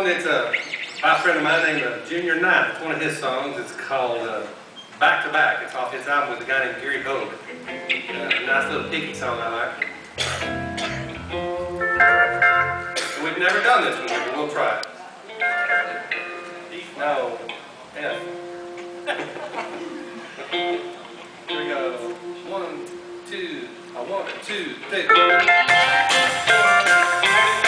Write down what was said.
It's by a friend of mine named Junior Knight. It's one of his songs. It's called Back to Back. It's off his album with a guy named Gary Hogue. Nice little picky song I like. And we've never done this one, but we'll try it. No. F. Here we go. 1, 2, 1, 2, 3.